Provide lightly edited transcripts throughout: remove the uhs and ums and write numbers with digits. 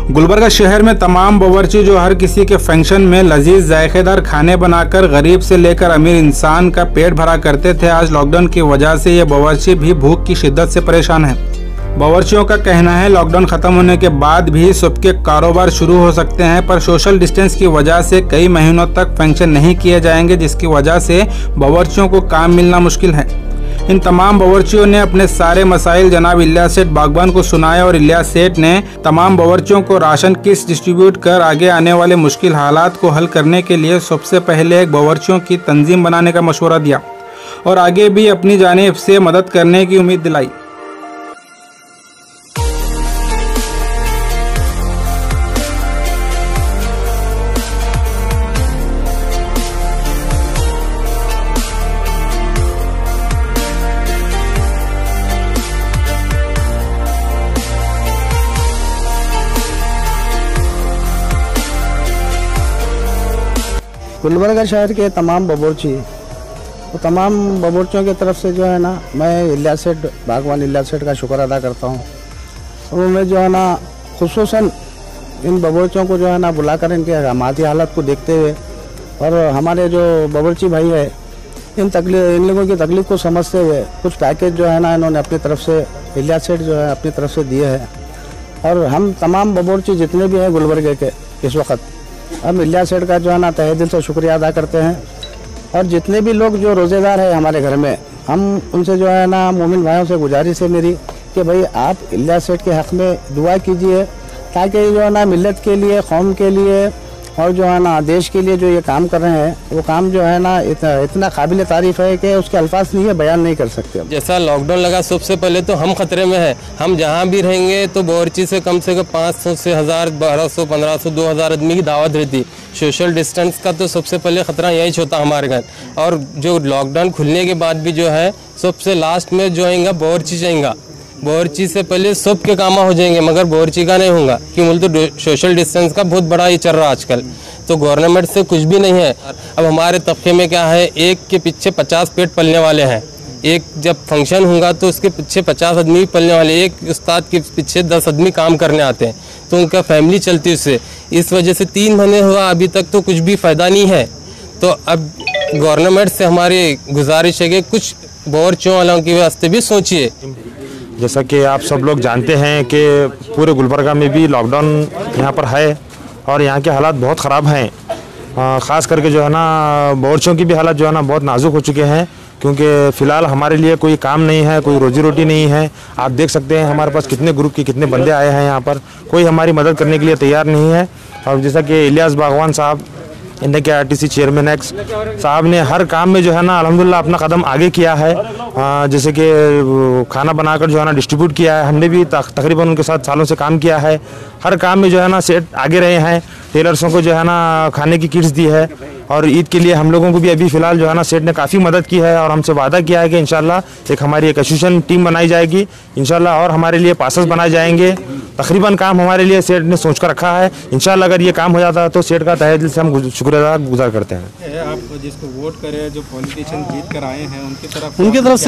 गुलबर्गा शहर में तमाम बावर्ची जो हर किसी के फंक्शन में लजीज जायकेदार खाने बनाकर गरीब से लेकर अमीर इंसान का पेट भरा करते थे, आज लॉकडाउन की वजह से ये बावर्ची भी भूख की शिद्दत से परेशान है। बावर्चियों का कहना है लॉकडाउन खत्म होने के बाद भी सबके कारोबार शुरू हो सकते हैं, पर सोशल डिस्टेंस की वजह से कई महीनों तक फंक्शन नहीं किए जाएंगे, जिसकी वजह से बावर्चियों को काम मिलना मुश्किल है। इन तमाम बावर्चियों ने अपने सारे मसाइल जनाब इलियास सेठ बागबान को सुनाए और इलियास सेठ ने तमाम बावर्चियों को राशन किट्स डिस्ट्रीब्यूट कर आगे आने वाले मुश्किल हालात को हल करने के लिए सबसे पहले एक बावर्चियों की तंजीम बनाने का मशवरा दिया और आगे भी अपनी जानिब से मदद करने की उम्मीद दिलाई। गुलबर्गा शहर के तमाम बावर्ची तो तमाम बावर्चियों की तरफ से जो है ना, मैं इलियास सेठ बागवान इलियास सेठ का शुक्र अदा करता हूँ। उन्होंने जो है ना खुसूसन इन बावर्चियों को जो है ना बुलाकर इनके मादी हालत को देखते हुए और हमारे जो बावर्ची भाई है इन लोगों की तकलीफ को समझते हुए कुछ पैकेज जो है ना इन्होंने अपनी तरफ से इलियास सेठ जो है अपनी तरफ से दिए हैं। और हम तमाम बावर्ची जितने भी हैं गुलबर्गे के इस वक्त हम इलियास सेठ का जो है ना तहे दिल से शुक्रिया अदा करते हैं। और जितने भी लोग जो रोज़ेदार हैं हमारे घर में, हम उनसे जो है ना मोमिन भाइयों से गुजारिश है मेरी कि भाई आप इलियास सेठ के हक़ में दुआ कीजिए, ताकि जो है ना मिल्लत के लिए, कौम के लिए और जो है ना देश के लिए जो ये काम कर रहे हैं वो काम जो है ना इतना काबिल तारीफ़ है कि उसके अल्फाज नहीं है, बयान नहीं कर सकते। जैसा लॉकडाउन लगा सबसे पहले तो हम खतरे में हैं। हम जहाँ भी रहेंगे तो बावर्ची से कम 500 से 1000, 1200, 1500, 2000 आदमी की दावत रहती। सोशल डिस्टेंस का तो सबसे पहले ख़तरा यही होता हमारे घर। और जो लॉकडाउन खुलने के बाद भी जो है सबसे लास्ट में जो आएगा बावर्ची जाएगा। बावर्ची से पहले सब के काम हो जाएंगे, मगर बावर्ची का नहीं होगा, क्यों बोलते तो सोशल डिस्टेंस का बहुत बड़ा ये चल रहा है आजकल। तो गवर्नमेंट से कुछ भी नहीं है। अब हमारे तबके में क्या है, एक के पीछे 50 पेट पलने वाले हैं। एक जब फंक्शन होगा तो उसके पीछे 50 आदमी पलने वाले, एक उस्ताद के पीछे 10 आदमी काम करने आते हैं, तो उनका फैमिली चलती उससे। इस वजह से 3 महीने हुआ अभी तक तो कुछ भी फ़ायदा नहीं है। तो अब गवर्नमेंट से हमारी गुजारिश है कि कुछ बावर्चियों वालों की वास्ते भी सोचिए। जैसा कि आप सब लोग जानते हैं कि पूरे गुलबर्गा में भी लॉकडाउन यहाँ पर है और यहाँ के हालात बहुत ख़राब हैं। ख़ास करके जो है ना बावर्चियों की भी हालत जो है ना बहुत नाजुक हो चुके हैं, क्योंकि फ़िलहाल हमारे लिए कोई काम नहीं है, कोई रोजी रोटी नहीं है। आप देख सकते हैं हमारे पास कितने ग्रुप के कितने बंदे आए हैं यहाँ पर, कोई हमारी मदद करने के लिए तैयार नहीं है। और जैसा कि इलियास बागवान साहब, इंडिया के आरटीसी चेयरमैन एक्स साहब ने हर काम में जो है ना अल्हम्दुलिल्लाह अपना कदम आगे किया है। जैसे कि खाना बनाकर जो है ना डिस्ट्रीब्यूट किया है, हमने भी तकरीबन उनके साथ सालों से काम किया है। हर काम में जो है ना सेठ आगे रहे हैं। टेलर्सों को जो है ना खाने की किट्स दी है और ईद के लिए हम लोगों को भी अभी फ़िलहाल जो है ना सेठ ने काफ़ी मदद की है और हमसे वादा किया है कि इंशाल्लाह एक हमारी एक एसोसिएशन टीम बनाई जाएगी इंशाल्लाह, और हमारे लिए पासेस बनाए जाएंगे। तकरीबन काम हमारे लिए सेठ ने सोच कर रखा है। इंशाल्लाह अगर ये काम हो जाता है तो सेठ का तहे दिल से हम शुक्रिया गुजार करते हैं। आप जिसको वोट करें, जो पॉलिटिशियन जीत कर आए हैं, उनकी तरफ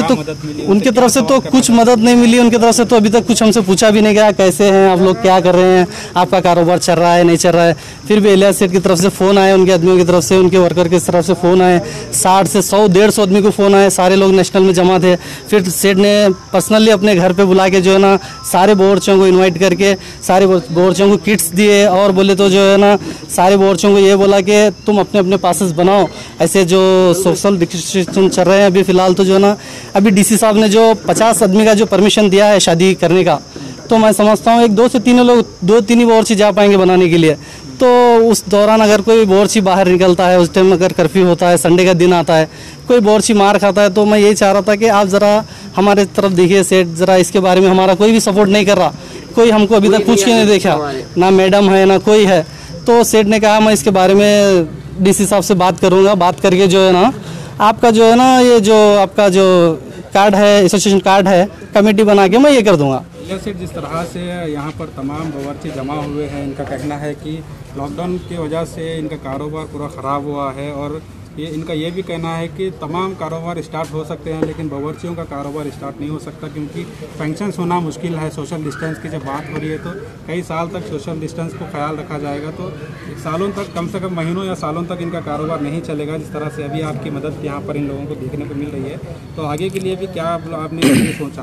से तो कुछ मदद नहीं मिली। उनकी तरफ से तो अभी तक कुछ हमसे पूछा भी नहीं गया, कैसे हैं आप लोग, क्या कर रहे हैं, आपका कारोबार चल रहा है नहीं चल रहा है। फिर भी इलियास सेठ की तरफ से फ़ोन आए, उनके आदमियों की तरफ से, उनके वर्कर की तरफ से फ़ोन आए, 60 से 100, 150 आदमी को फ़ोन आए। सारे लोग नेशनल में जमा थे। फिर सेठ ने पर्सनली अपने घर पे बुला के जो है ना सारे बावर्चियों को इनवाइट करके सारे बावर्चियों को किट्स दिए और बोले तो जो है ना सारे बावर्चियों को ये बोला कि तुम अपने अपने पासेस बनाओ। ऐसे जो सोशल डिस्टेंस चल रहे हैं अभी फ़िलहाल तो जो है ना, अभी डीसी साहब ने जो 50 आदमी का जो परमिशन दिया है शादी करने का, तो मैं समझता हूँ 2 से 3 लोग, 2-3 ही बावर्ची जा पाएंगे बनाने के लिए। तो उस दौरान अगर कोई बावर्ची बाहर निकलता है, उस टाइम अगर कर्फ्यू होता है, संडे का दिन आता है, कोई बावर्ची मार खाता है, तो मैं यही चाह रहा था कि आप ज़रा हमारे तरफ देखिए सेठ, ज़रा इसके बारे में हमारा कोई भी सपोर्ट नहीं कर रहा। कोई हमको अभी तक पूछ के नहीं देखा, ना मैडम है ना कोई है। तो सेठ ने कहा मैं इसके बारे में डीसी साहब से बात करूँगा, बात करके जो है ना आपका जो है ना ये जो आपका जो कार्ड है, एसोसिएशन कार्ड है, कमेटी बना के मैं ये कर दूँगा। जिस तरह से यहाँ पर तमाम बावर्ची जमा हुए हैं, इनका कहना है कि लॉकडाउन की वजह से इनका कारोबार पूरा ख़राब हुआ है और इनका ये भी कहना है कि तमाम कारोबार स्टार्ट हो सकते हैं लेकिन बावर्चियों का कारोबार स्टार्ट नहीं हो सकता क्योंकि फंक्शंस होना मुश्किल है। सोशल डिस्टेंस की जब बात हो रही है तो कई साल तक सोशल डिस्टेंस को ख्याल रखा जाएगा, तो सालों तक, कम से कम महीनों या सालों तक इनका कारोबार नहीं चलेगा जिस तरह से अभी आपकी मदद यहाँ पर इन लोगों को देखने को मिल रही है। तो आगे के लिए भी क्या आपने सोचा?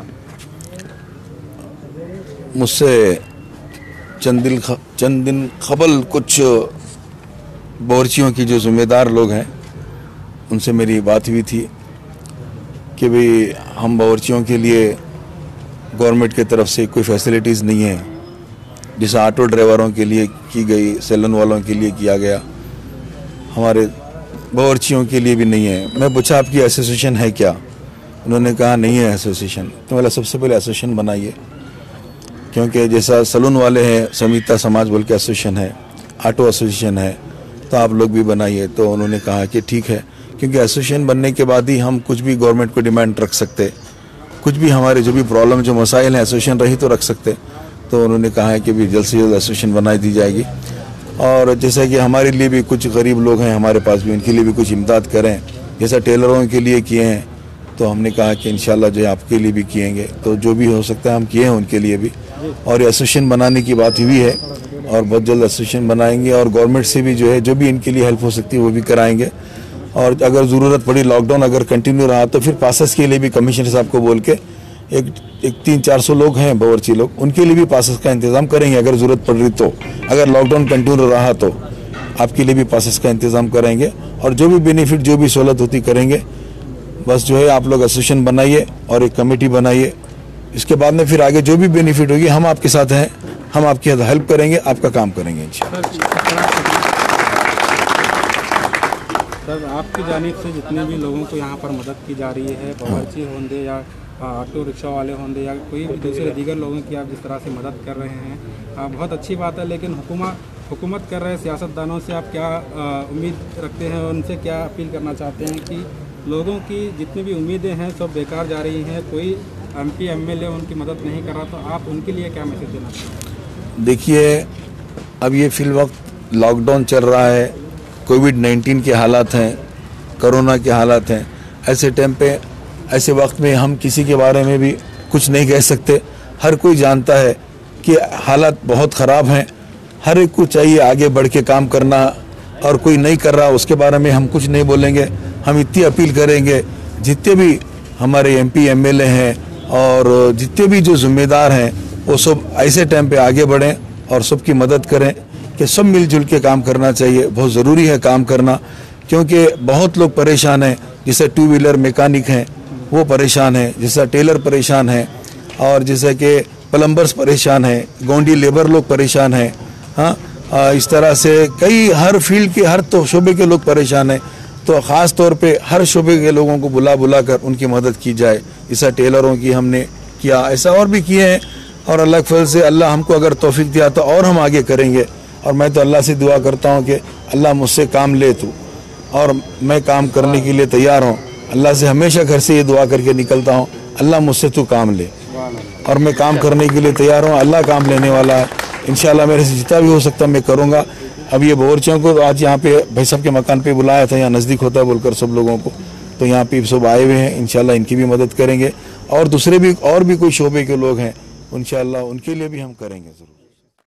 मुझसे चंद दिन कबल कुछ बावर्चियों की जो जिम्मेदार लोग हैं उनसे मेरी बात हुई थी कि भाई हम बावर्चियों के लिए गवर्नमेंट की तरफ से कोई फैसिलिटीज़ नहीं है, जैसे ऑटो ड्राइवरों के लिए की गई, सैलून वालों के लिए किया गया, हमारे बावर्चियों के लिए भी नहीं है। मैं पूछा आपकी एसोसिएशन है क्या? उन्होंने कहा नहीं है एसोसिएशन। तो बोला सबसे पहले एसोसिएशन बनाइए, क्योंकि जैसा सैलून वाले हैं समिता समाज बोल के एसोसिएशन है, ऑटो एसोसिएशन है, तो आप लोग भी बनाइए। तो उन्होंने कहा कि ठीक है, क्योंकि एसोसिएशन बनने के बाद ही हम कुछ भी गवर्नमेंट को डिमांड रख सकते, कुछ भी हमारे जो भी प्रॉब्लम जो मसाइल हैं एसोसिएशन रही तो रख सकते। तो उन्होंने कहा है कि भी जल्द से जल्द एसोसिएशन बनाई दी जाएगी। और जैसे कि हमारे लिए भी कुछ गरीब लोग हैं हमारे पास भी, उनके लिए भी कुछ इमदाद करें, जैसा टेलरों के लिए किए हैं। तो हमने कहा कि इंशाल्लाह जो है आपके लिए भी किएंगे, तो जो भी हो सकता है हम किए हैं उनके लिए भी। और एसोसिएशन बनाने की बात हुई है और बहुत जल्द एसोसिएशन बनाएंगे और गवर्नमेंट से भी जो है जो भी इनके लिए हेल्प हो सकती है वो भी कराएंगे। और अगर ज़रूरत पड़ी, लॉकडाउन अगर कंटिन्यू रहा तो फिर पासेस के लिए भी कमिश्नर साहब को बोल के एक 300-400 लोग हैं बावर्ची लोग, उनके लिए भी पासेस का इंतज़ाम करेंगे अगर ज़रूरत पड़ रही तो। अगर लॉकडाउन कंटिन्यू रहा तो आपके लिए भी पासेस का इंतज़ाम करेंगे और जो भी बेनिफिट जो भी सहूलत होती करेंगे। बस जो है आप लोग एसोसिएशन बनाइए और एक कमेटी बनाइए, इसके बाद में फिर आगे जो भी बेनिफिट होगी हम आपके साथ हैं, हम आपकी हेल्प करेंगे, आपका काम करेंगे इंशाल्लाह। सर, आपकी जानिब से जितने भी लोगों को यहाँ पर मदद की जा रही है, बावर्ची होंगे या ऑटो रिक्शा वाले होंगे या कोई भी दूसरे दीगर लोगों की आप जिस तरह से मदद कर रहे हैं, बहुत अच्छी बात है। लेकिन हुकूमत कर रहे सियासतदानों से आप क्या उम्मीद रखते हैं, उनसे क्या अपील करना चाहते हैं कि लोगों की जितनी भी उम्मीदें हैं सब बेकार जा रही हैं, कोई MP MLA उनकी मदद नहीं कर रहा, तो आप उनके लिए क्या मैसेज देना चाहते हैं? देखिए, अब ये फिलवक्त लॉकडाउन चल रहा है, कोविड-19 के हालात हैं, कोरोना के हालात हैं। ऐसे टाइम पे, ऐसे वक्त में हम किसी के बारे में भी कुछ नहीं कह सकते। हर कोई जानता है कि हालात बहुत ख़राब हैं, हर एक को चाहिए आगे बढ़ के काम करना, और कोई नहीं कर रहा उसके बारे में हम कुछ नहीं बोलेंगे। हम इतनी अपील करेंगे जितने भी हमारे MP MLA हैं और जितने भी जो जिम्मेदार हैं वो सब ऐसे टाइम पे आगे बढ़ें और सबकी मदद करें कि सब मिलजुल के काम करना चाहिए। बहुत ज़रूरी है काम करना, क्योंकि बहुत लोग परेशान हैं, जैसे 2 व्हीलर मैकेनिक हैं वो परेशान हैं, जैसा टेलर परेशान हैं, और जैसे कि प्लम्बर्स परेशान हैं, गोंडी लेबर लोग परेशान हैं। हाँ, इस तरह से कई हर फील्ड के हर तो शोबे के लोग परेशान हैं। तो ख़ास तौर पे हर शोबे के लोगों को बुला कर उनकी मदद की जाए। जैसा टेलरों की हमने किया, ऐसा और भी किए हैं, और अल्लाह के फजल से अल्लाह हमको अगर तौफीक दिया तो और हम आगे करेंगे। और मैं तो अल्लाह से दुआ करता हूँ कि अल्लाह मुझसे काम ले तू, और मैं काम करने के लिए तैयार हूँ। अल्लाह से हमेशा घर से ये दुआ करके निकलता हूँ, अल्लाह मुझसे तू काम ले, और मैं काम करने के लिए तैयार हूँ। अल्लाह काम लेने वाला है, इंशाल्लाह मेरे से जितना भी हो सकता मैं करूँगा। अब ये बावर्चियों को आज यहाँ पे भाई साहब के मकान पे बुलाया था, यहाँ नज़दीक होता है बोलकर सब लोगों को, तो यहाँ पे सब आए हुए हैं। इंशाल्लाह इनकी भी मदद करेंगे, और दूसरे भी और भी कोई शोबे के लोग हैं इंशाल्लाह उनके लिए भी हम करेंगे ज़रूर।